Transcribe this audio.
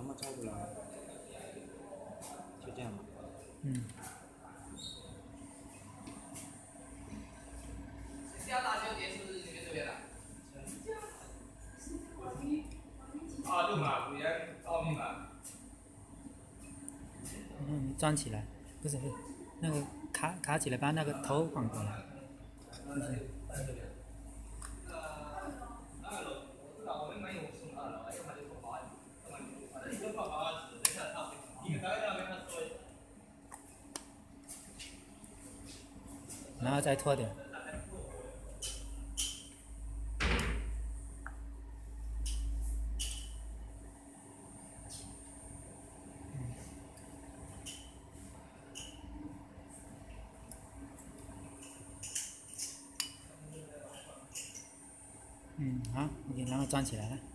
全部拆出来，就这样嘛。 嗯。 大纠结是不是你们这边的？啊，对嘛，不然奥秘嘛。 你装起来，不是，那个卡起来，把那个头缓过来。不行。然后再拖点。好，OK，然后装起来了。